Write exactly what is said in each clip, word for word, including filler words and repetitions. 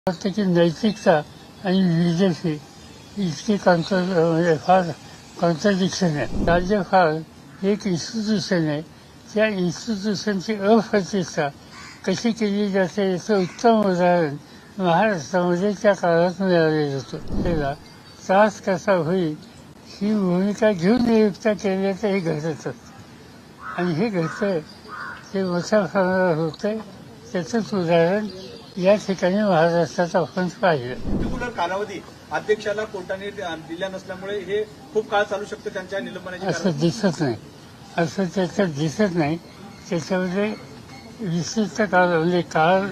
त्याची नैतिकता आणि लिडरशिप इतकी कॉन्ट्र म्हणजे फार कॉन्ट्रडिक्शन आहे. राज्यपाल एक इन्स्टिट्यूशन आहे, त्या इन्स्टिट्यूशनची अप्रतिष्ठा कशी केली जाते याचं उत्तम उदाहरण महाराष्ट्रामध्ये त्या काळात मिळालेलं होतं. त्याला त्रास कसा होईल ही भूमिका घेऊन नियुक्त केल्याचं हे घडतच आणि हे घडतंय ते मोठ्या प्रमाणात होतंय. त्याचंच उदाहरण या ठिकाणी महाराष्ट्रात आपण पाहिलं. पर्टिक्युलर कालावधी अध्यक्षाला कोर्टाने दिल्या नसल्यामुळे हे खूप काळ चालू शकतं त्यांच्या निलंबनाची. असं दिसत नाही, असं त्याच्यात दिसत नाही. त्याच्यामध्ये विशिष्ट काळ म्हणजे काळ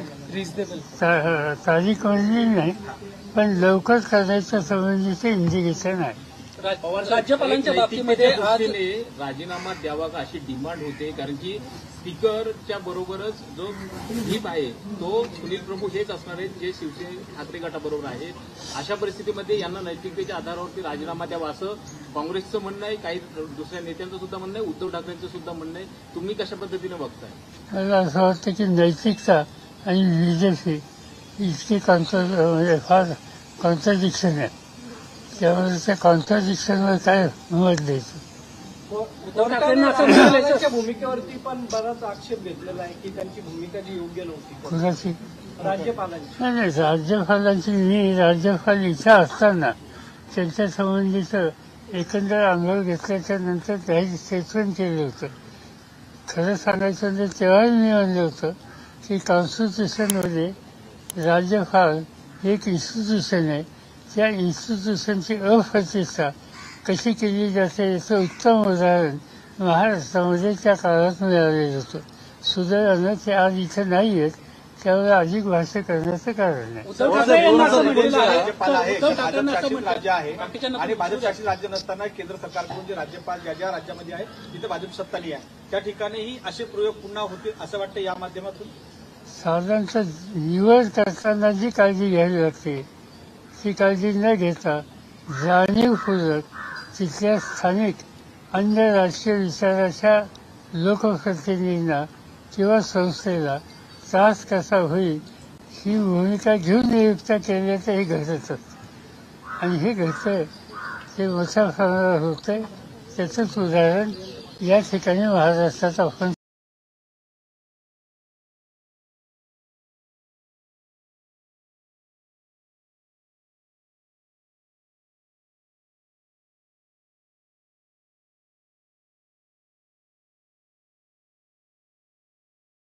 तारीख म्हणली नाही, पण लवकर करण्याच्या संबंधीचे इंडिकेशन आहे. राज्यपालांच्या बाबतीमध्ये आज राजीनामा द्यावा का अशी डिमांड होते, कारण की स्पीकरच्या बरोबरच जो व्हीप आहे तो सुनील प्रभू हेच असणार आहेत जे शिवसेना ठाकरे गटाबरोबर आहेत. अशा परिस्थितीमध्ये यांना नैतिकतेच्या आधारावरती राजीनामा द्यावा असं काँग्रेसचं म्हणणं आहे, काही दुसऱ्या नेत्यांचं सुद्धा म्हणणं आहे, उद्धव ठाकरेंचं सुद्धा म्हणणं आहे. तुम्ही कशा पद्धतीने बघताय? मला असं वाटतं की नैतिकता आणि लिडरशिप इतकी कॉन्ट्र म्हणजे फार कॉन्ट्रडिक्शन आहे. त्यामुळे त्या कॉन्ट्रडिक्शनवर काय मत द्यायचं. उद्धव ठाकरेंच्या भूमिकेवरती पण बराच आक्षेप घेतलेला आहे की त्यांची भूमिका जी योग्य नव्हती. कुणाची? राज्यपालांची. नाही नाही, राज्यपालांची मी राज्यपाल इच्छा असताना त्यांच्या संबंधीचं एकंदर अनुभव घेतल्याच्या नंतर काही स्टेटमेंट केलं होतं. खरं सांगायचं तर तेव्हाही मी म्हणलं होतं की कॉन्स्टिट्यूशनमध्ये राज्यपाल एक इन्स्टिट्यूशन आहे, त्या इन्स्टिट्यूशनची अप्रतिष्ठा कशी केली जाते याचं उत्तम उदाहरण महाराष्ट्रामध्ये त्या काळात मिळालेलं होतं. सुदैवानं ते आज इथं नाही आहेत, त्यामुळे अधिक भाष्य करण्याचं कारण नाही. राज्यपाल आहे, भाजप राज्य आहे आणि भाजप शासित राज्य नसताना केंद्र सरकारकडून जे राज्यपाल ज्या ज्या राज्यामध्ये आहे तिथे भाजप सत्ता नाही आहे, त्या ठिकाणीही असे प्रयोग पुन्हा होतील असं वाटतं या माध्यमातून. साधारणतः निवड करताना जी काळजी घ्यावी लागते ती काळजी न घेता जाणीवपूर्वक तिथल्या स्थानिक अन्य राजकीय विचाराच्या लोकप्रतिनिधींना किंवा संस्थेला त्रास कसा होईल ही भूमिका घेऊन नियुक्त केल्याचं हे घडतच आणि हे घडतंय ते मोठ्या प्रमाणात होतंय. त्याचंच उदाहरण या ठिकाणी महाराष्ट्रात आपण